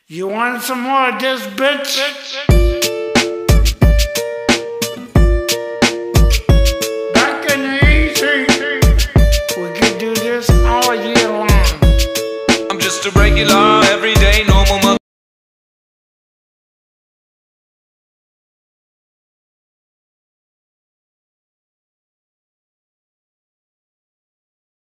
You want some more of this, bitch? Back in the easy, we can do this all year long. I'm just a regular